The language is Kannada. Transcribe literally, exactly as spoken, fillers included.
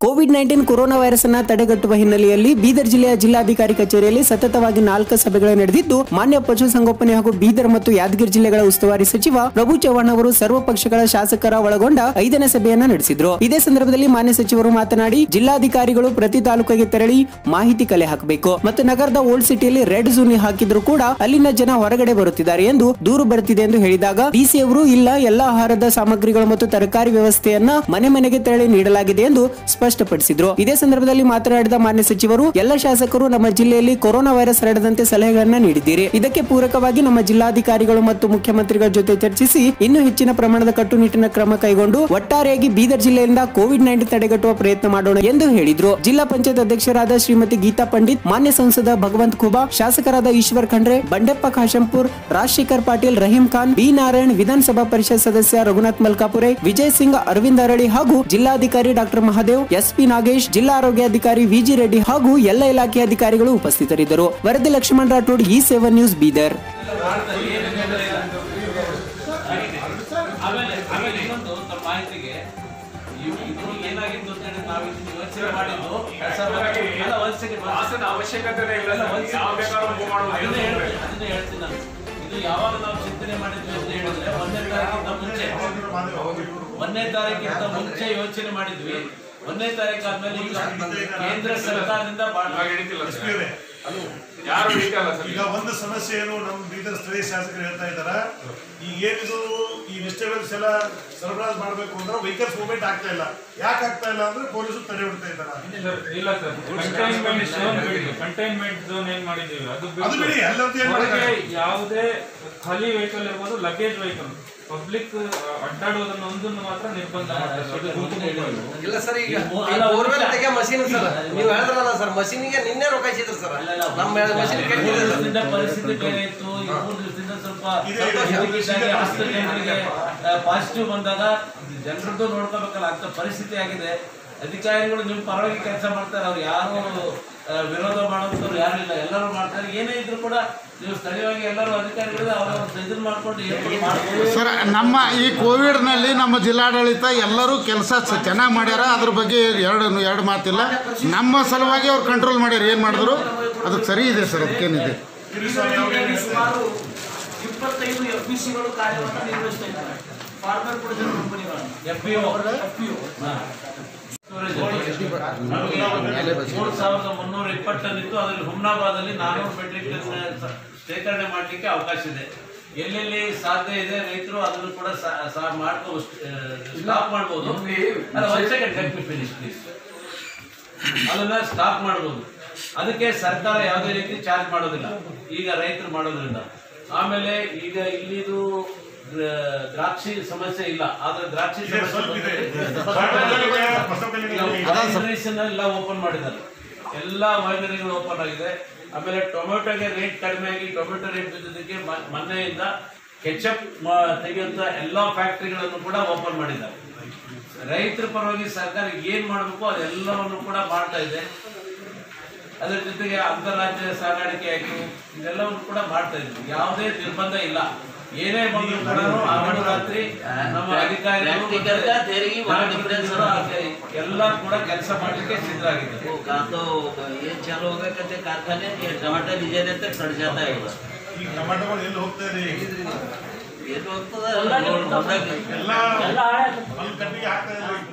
ಕೋವಿಡ್ ನೈನ್ಟೀನ್ ಕೊರೋನಾ ವೈರಸ್ ಅನ್ನ ತಡೆಗಟ್ಟುವ ಹಿನ್ನೆಲೆಯಲ್ಲಿ ಬೀದರ್ ಜಿಲ್ಲೆಯ ಜಿಲ್ಲಾಧಿಕಾರಿ ಕಚೇರಿಯಲ್ಲಿ ಸತತವಾಗಿ ನಾಲ್ಕು ಸಭೆಗಳು ನಡೆದಿದ್ದು, ಮಾನ್ಯ ಪಶುಸಂಗೋಪನೆ ಹಾಗೂ ಬೀದರ್ ಮತ್ತು ಯಾದಗಿರಿ ಜಿಲ್ಲೆಗಳ ಉಸ್ತುವಾರಿ ಸಚಿವ ಪ್ರಭು ಚವ್ಹಾಣ್ ಅವರು ಸರ್ವ ಪಕ್ಷಗಳ ಶಾಸಕರ ಒಳಗೊಂಡ ಐದನೇ ಸಭೆಯನ್ನ ನಡೆಸಿದ್ರು. ಇದೇ ಸಂದರ್ಭದಲ್ಲಿ ಮಾನ್ಯ ಸಚಿವರು ಮಾತನಾಡಿ, ಜಿಲ್ಲಾಧಿಕಾರಿಗಳು ಪ್ರತಿ ತಾಲೂಕಿಗೆ ತೆರಳಿ ಮಾಹಿತಿ ಕಲೆ ಹಾಕಬೇಕು ಮತ್ತು ನಗರದ ಓಲ್ಡ್ ಸಿಟಿಯಲ್ಲಿ ರೆಡ್ ಝೋನ್ ಹಾಕಿದ್ರು ಕೂಡ ಅಲ್ಲಿನ ಜನ ಹೊರಗಡೆ ಬರುತ್ತಿದ್ದಾರೆ ಎಂದು ದೂರು ಬರುತ್ತಿದೆ ಎಂದು ಹೇಳಿದಾಗ, ಡಿಸಿ ಅವರು ಇಲ್ಲ, ಎಲ್ಲಾ ಆಹಾರದ ಸಾಮಗ್ರಿಗಳು ಮತ್ತು ತರಕಾರಿ ವ್ಯವಸ್ಥೆಯನ್ನ ಮನೆ ಮನೆಗೆ ತೆರಳಿ ನೀಡಲಾಗಿದೆ ಎಂದು ಸ್ಪಷ್ಟಪಡಿಸಿದ್ರು. ಇದೇ ಸಂದರ್ಭದಲ್ಲಿ ಮಾತನಾಡಿದ ಮಾನ್ಯ ಸಚಿವರು, ಎಲ್ಲ ಶಾಸಕರು ನಮ್ಮ ಜಿಲ್ಲೆಯಲ್ಲಿ ಕೊರೋನಾ ವೈರಸ್ ಹರಡದಂತೆ ಸಲಹೆಗಳನ್ನ ನೀಡಿದ್ದೀರಿ. ಇದಕ್ಕೆ ಪೂರಕವಾಗಿ ನಮ್ಮ ಜಿಲ್ಲಾಧಿಕಾರಿಗಳು ಮತ್ತು ಮುಖ್ಯಮಂತ್ರಿಗಳ ಜೊತೆ ಚರ್ಚಿಸಿ ಇನ್ನೂ ಹೆಚ್ಚಿನ ಪ್ರಮಾಣದ ಕಟ್ಟುನಿಟ್ಟಿನ ಕ್ರಮ ಕೈಗೊಂಡು ಒಟ್ಟಾರೆಯಾಗಿ ಬೀದರ್ ಜಿಲ್ಲೆಯಿಂದ ಕೋವಿಡ್ ನೈನ್ಟೀನ್ ತಡೆಗಟ್ಟುವ ಪ್ರಯತ್ನ ಮಾಡೋಣ ಎಂದು ಹೇಳಿದ್ರು. ಜಿಲ್ಲಾ ಪಂಚಾಯತ್ ಅಧ್ಯಕ್ಷರಾದ ಶ್ರೀಮತಿ ಗೀತಾ ಪಂಡಿತ್, ಮಾನ್ಯ ಸಂಸದ ಭಗವಂತ ಖೂಬಾ, ಶಾಸಕರಾದ ಈಶ್ವರ್ ಖಂಡ್ರೆ, ಬಂಡೆಪ್ಪ ಕಾಶಂಪುರ್, ರಾಜಶೇಖರ್ ಪಾಟೀಲ್, ರಹೀಂ ಖಾನ್, ಬಿ ನಾರಾಯಣ್, ವಿಧಾನಸಭಾ ಪರಿಷತ್ ಸದಸ್ಯ ರಘುನಾಥ್ ಮಲ್ಕಾಪುರೆ, ವಿಜಯ್ ಸಿಂಗ್, ಅರವಿಂದ್ ಅರಳಿ ಹಾಗೂ ಜಿಲ್ಲಾಧಿಕಾರಿ ಡಾಕ್ಟರ್ ಮಹಾದೇವ್, ಎಸ್ಪಿ ನಾಗೇಶ್, ಜಿಲ್ಲಾ ಆರೋಗ್ಯಾಧಿಕಾರಿ ವಿಜಿ ರೆಡ್ಡಿ ಹಾಗೂ ಎಲ್ಲ ಇಲಾಖೆ ಅಧಿಕಾರಿಗಳು ಉಪಸ್ಥಿತರಿದ್ದರು. ವರದಿ ಲಕ್ಷ್ಮಣ್ ರಾಠೋಡ್, ಈ ಸೆವೆನ್ ನ್ಯೂಸ್, ಬೀದರ್. ಯಾವಾಗ ನಾವು ಚಿಂತನೆ ಮಾಡಿದ್ವಿ ಅಂತ ಹೇಳಿದ್ರೆ ಒಂದನೇ ತಾರೀಕಿಂತ ಮುಂಚೆ ಒಂದನೇ ತಾರೀಕಿಂತ ಮುಂಚೆ ಯೋಚನೆ ಮಾಡಿದ್ವಿ. ಒಂದನೇ ತಾರೀಕು ಆದ್ಮೇಲೆ ಈಗ ಕೇಂದ್ರ ಸರ್ಕಾರದಿಂದ ಈಗ ಒಂದು ಸಮಸ್ಯೆ ಏನು, ನಮ್ಮ ಬೀದರ್ ಸ್ಥಳೀಯ ಶಾಸಕರು ಹೇಳ್ತಾ ಇದಾರ, ಈಗ ಏನಿದು ಈ ವೆಜಿಟೇಬಲ್ಸ್ ಎಲ್ಲ ಸರಬರಾಜು ಮಾಡಬೇಕು ಅಂದ್ರೆ ವೆಹಿಕಲ್ಸ್ ಮೂವ್ಮೆಂಟ್ ಆಗ್ತಾ ಇಲ್ಲ. ಯಾಕೆ ಆಗ್ತಾ ಇಲ್ಲ ಅಂದ್ರೆ ಪೊಲೀಸರು ತಡೆ ಹೊಡ್ತಾ ಇದ್ದಾರೆ. ಇಲ್ಲ ಸರ್, ಕಂಟೈನ್ಮೆಂಟ್ ಝೋನ್ ಬಿಡಿ, ಕಂಟೈನ್ಮೆಂಟ್ ಝೋನ್ ಏನ್ ಮಾಡಿದೀವಿ ಅದು ಬಿಡಿ. ಯಾವುದೇ ಖಾಲಿ ವೆಹಿಕಲ್ ಇರ್ಬೋದು, ಲಗೇಜ್ ವೆಹಿಕಲ್, ಪಬ್ಲಿಕ್ ಅಡ್ಡಾಡೋದನ್ನ ಒಂದನ್ನು ಮಾತ್ರ ನಿರ್ಬಂಧ ಇಲ್ಲ ಸರ್. ಈಗ ಬೋರ್ವೆಲ್ ತೆಗೆ ಮಷೀನ್ ಸರ್, ನೀವು ಹೇಳಿದ್ರಲ್ಲ ಸರ್, ಮಷೀನಿಗೆ ನಿನ್ನೆ ರೊಕ್ಕ ಇದ್ರು ಸರ್. ನಮ್ಮ ಮಷೀನ್ ಕೆಟ್ಟಿದೆ, ಪರಿಸ್ಥಿತಿ ಬೇರೆ ಇತ್ತು. ಈ ಮೂರು ದಿವಸದಿಂದ ಸ್ವಲ್ಪ ಜನರಿಗೆ ಪಾಸಿಟಿವ್ ಬಂದಾಗ ಜನರದ್ದು ನೋಡ್ಕೋಬೇಕಲ್ಲ ಅಂತ ಪರಿಸ್ಥಿತಿ ಆಗಿದೆ. ಅಧಿಕಾರಿಗಳು ನಿಮ್ಮ ಪರವಾಗಿ ಕೆಲಸ ಮಾಡ್ತಾರೆ, ಅವ್ರು ಯಾರು ವಿರೋಧ ಮಾಡೋದು ಯಾರು ಇಲ್ಲ, ಎಲ್ಲರೂ ಮಾಡ್ತಾರೆ. ಏನೇ ಇದ್ರು ಕೂಡ ನೀವು ಸ್ಥಳೀಯವಾಗಿ ಎಲ್ಲರೂ ಅಧಿಕಾರಿಗಳು ಅವರ ಇದನ್ನ ಮಾಡ್ಕೊಂಡು ಸರ್, ನಮ್ಮ ಈ ಕೋವಿಡ್ನಲ್ಲಿ ನಮ್ಮ ಜಿಲ್ಲಾಡಳಿತ ಎಲ್ಲರೂ ಕೆಲಸ ಚೆನ್ನಾಗಿ ಮಾಡ್ಯಾರ. ಅದ್ರ ಬಗ್ಗೆ ಎರಡು ಎರಡು ಮಾತಿಲ್ಲ. ನಮ್ಮ ಸಲುವಾಗಿ ಅವ್ರು ಕಂಟ್ರೋಲ್ ಮಾಡ್ಯಾರ. ಏನು ಮಾಡಿದ್ರು ಅದಕ್ಕೆ ಸರಿ ಇದೆ ಸರ್, ಅದಕ್ಕೇನಿದೆ. ಸುಮಾರು ಇಪ್ಪತ್ತೈದು ಎಫ್ ಪಿ ಸಿಗಳು ಕಾರ್ಯವನ್ನು ನಿರ್ವಹಿಸ್ತಾ ಇದ್ದಾರೆ. ಫಾರ್ಮರ್ ಪ್ರೊಡ್ಯೂಸರ್ ಕಂಪನಿಗಳು ಎಫ್ ಪಿ ಒ ಮೂರು ಸಾವಿರದ ಮುನ್ನೂರ ಇಪ್ಪತ್ತೊಂದಿತ್ತು. ಅದರಲ್ಲಿ ಹುಮ್ನಾಬಾದಲ್ಲಿ ನಾನೂರು ಮೆಟ್ರಿಕ್ ಟನ್ ಶೇಖರಣೆ ಮಾಡಲಿಕ್ಕೆ ಅವಕಾಶ ಇದೆ. ಎಲ್ಲೆಲ್ಲಿ ಸಾಧ್ಯ ಇದೆ ರೈತರು ಅದನ್ನು ಕೂಡ ಮಾಡ್ಕೋ ಸ್ಟಾಪ್ ಮಾಡ್ಬೋದು. ಅಲ್ಲ, ಒಂದು second, let me finish please. ಅದನ್ನ ಸ್ಟಾಪ್ ಮಾಡ್ಬೋದು. ಅದಕ್ಕೆ ಸರ್ಕಾರ ಯಾವುದೇ ರೀತಿ ಚಾರ್ಜ್ ಮಾಡೋದಿಲ್ಲ ಈಗ ರೈತರು ಮಾಡೋದ್ರಿಂದ. ಆಮೇಲೆ ಈಗ ಇಲ್ಲಿದು ದ್ರಾಕ್ಷಿ ಸಮಸ್ಯೆ ಇಲ್ಲ, ಆದ್ರೆ ದ್ರಾಕ್ಷಿ ಎಲ್ಲ ಓಪನ್ ಮಾಡಿದ್ದಾರೆ, ಎಲ್ಲ ವೈನರಿಗಳು ಓಪನ್ ಆಗಿದೆ. ಆಮೇಲೆ ಟೊಮೆಟೊಗೆ ರೇಟ್ ಕಡಿಮೆ ಆಗಿ ಟೊಮೆಟೊ ರೇಟ್ ಬಿದ್ದದಕ್ಕೆ ಮೊನ್ನೆಯಿಂದ ಕೆಚಪ್ ತೆಗೆಯುವಂತ ಎಲ್ಲಾ ಫ್ಯಾಕ್ಟರಿಗಳನ್ನು ಕೂಡ ಓಪನ್ ಮಾಡಿದ್ದಾರೆ. ರೈತರ ಪರವಾಗಿ ಸರ್ಕಾರ ಏನ್ ಮಾಡಬೇಕು ಅದೆಲ್ಲವನ್ನು ಕೂಡ ಮಾಡ್ತಾ ಇದೆ. ಅದರ ಜೊತೆಗೆ ಅಂತಾರಾಜ್ಯ ಸಾಗಾಣಿಕೆ ಆಯ್ತು, ಇದೆಲ್ಲವನ್ನು ಕೂಡ ಮಾಡ್ತಾ ಇದ್ವಿ. ಯಾವುದೇ ನಿರ್ಬಂಧ ಇಲ್ಲ. ಏನೇ ಬಂದ್ರು ಕೂಡ ಹಗಲು ರಾತ್ರಿ ನಮ್ಮ ಅಧಿಕಾರಿಗಳು ಎಲ್ಲ ಕೂಡ ಕೆಲಸ ಮಾಡಲಿಕ್ಕೆ ಸಿದ್ಧರಾಗಿದ್ದಾರೆ. ಚಾಲು ಹೋಗಬೇಕಂತೆ ಕಾರ್ಖಾನೆ ಟೊಮೆಟೊ ಡಿಸೈನ್ ಅಂತ ಕಡ್ ಜಾತಾ ಇಲ್ಲ. ಈ ಟೊಮೆಟೊಗಳು ಎಲ್ಲಿ ಹೋಗ್ತಾ ಇದೆ, ಎಲ್ಲಿ ಹೋಗ್ತದ ಎಲ್ಲ ಕಟ್ಟಿಗೆ ಆಗ್ತಾ ಇದೆ.